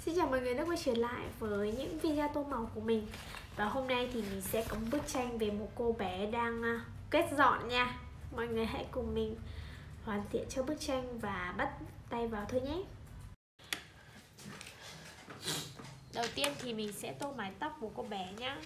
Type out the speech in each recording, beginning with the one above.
Xin chào mọi người đã quay trở lại với những video tô màu của mình. Và hôm nay thì mình sẽ có một bức tranh về một cô bé đang quét dọn nha. Mọi người hãy cùng mình hoàn thiện cho bức tranh và bắt tay vào thôi nhé. Đầu tiên thì mình sẽ tô mái tóc của cô bé nhé.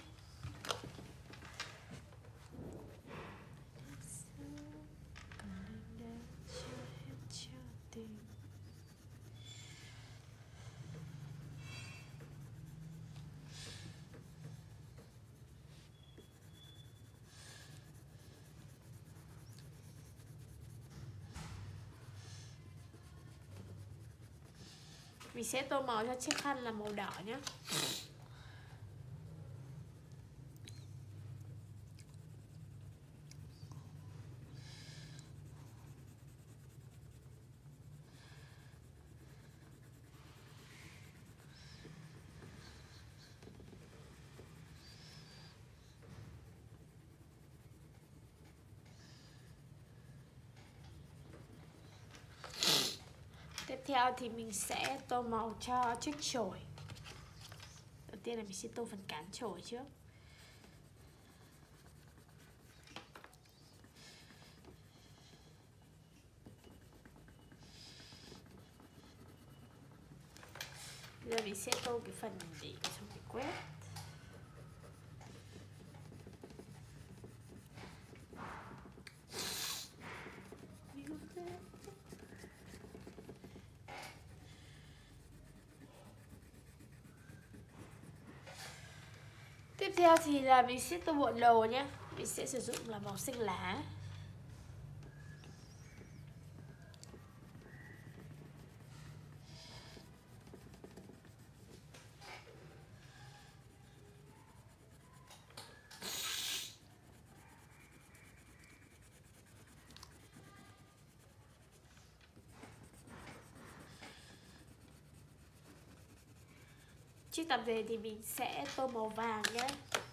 Mình sẽ tô màu cho chiếc khăn là màu đỏ nhé. Tiếp theo thì mình sẽ tô màu cho chiếc chổi. Đầu tiên là mình sẽ tô phần cán chổi trước. Giờ mình sẽ tô cái phần để trong cái quét. Tiếp theo thì là mình sẽ tô bộ đầu nhé. Mình sẽ sử dụng là màu xanh lá. Chiếc tạp dề thì mình sẽ tô màu vàng nhé.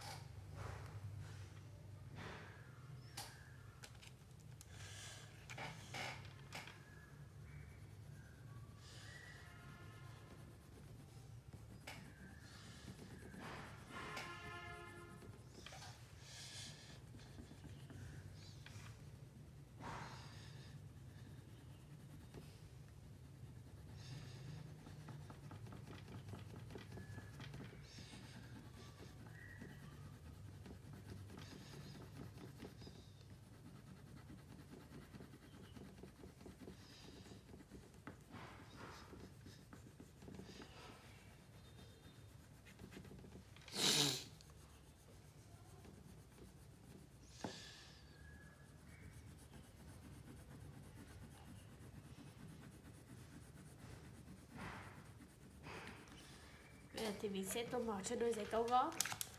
Bây giờ thì mình sẽ tô màu cho đôi giày cao gót.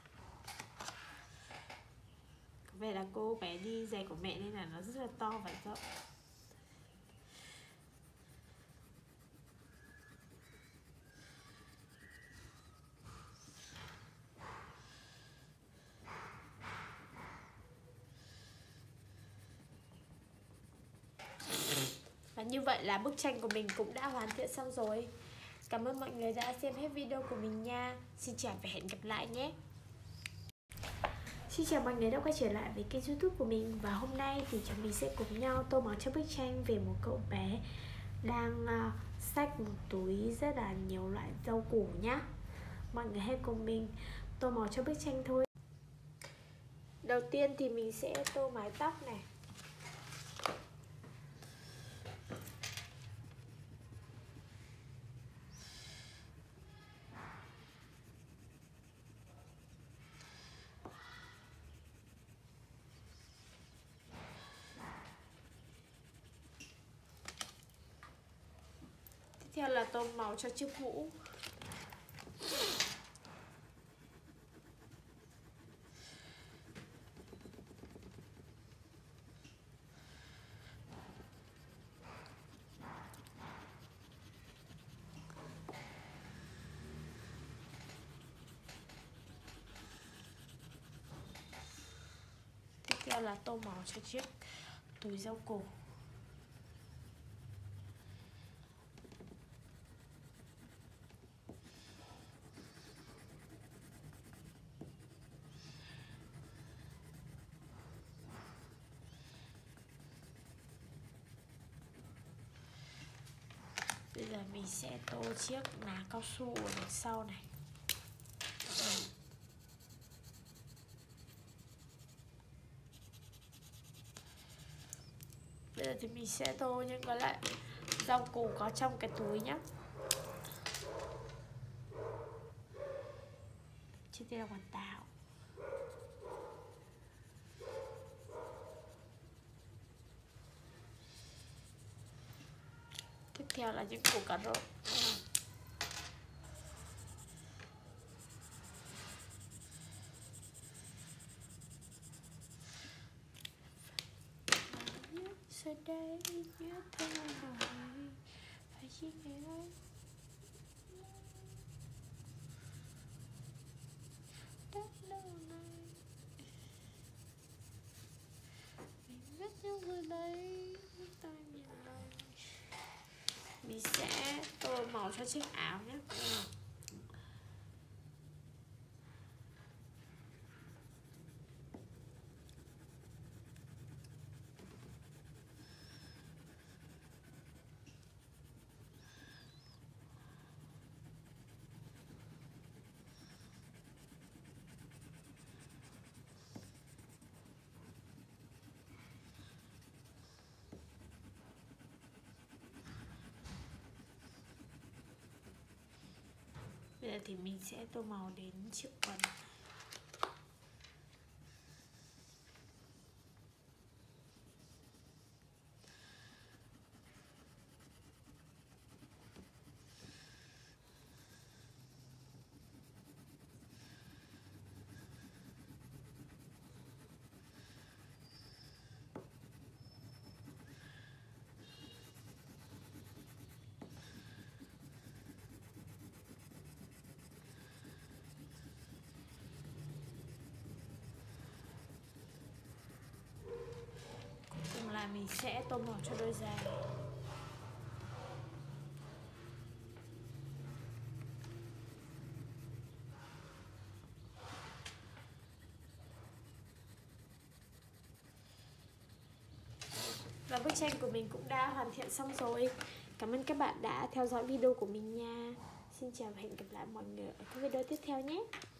Có vẻ là cô bé đi giày của mẹ nên là nó rất là to và rộng. Và như vậy là bức tranh của mình cũng đã hoàn thiện xong rồi. Cảm ơn mọi người đã xem hết video của mình nha. Xin chào và hẹn gặp lại nhé. Xin chào mọi người đã quay trở lại với kênh YouTube của mình. Và hôm nay thì chúng mình sẽ cùng nhau tô màu cho bức tranh về một cậu bé đang xách một túi rất là nhiều loại rau củ nhá. Mọi người hãy cùng mình tô màu cho bức tranh thôi. Đầu tiên thì mình sẽ tô mái tóc này. Tiếp theo là tô màu cho chiếc mũ. Tiếp theo là tô màu cho chiếc túi rau củ. giờ mình sẽ tô chiếc lá cao su ở đằng sau này. Bây giờ thì mình sẽ tô những cái loại rau củ có trong cái túi nhé. Trên đây là quả táo. Tiếp theo là những củ cà rốt. Giờ đây nhớ thương rồi, phải chỉ nhớ đất lâu này. Mình biết những người đấy, tay nhìn này. Mình sẽ tô màu cho chiếc áo nhé. Bây giờ thì mình sẽ tô màu đến chiếc quần. Là mình sẽ tô màu cho đôi giày. Và bức tranh của mình cũng đã hoàn thiện xong rồi. Cảm ơn các bạn đã theo dõi video của mình nha. Xin chào và hẹn gặp lại mọi người ở các video tiếp theo nhé.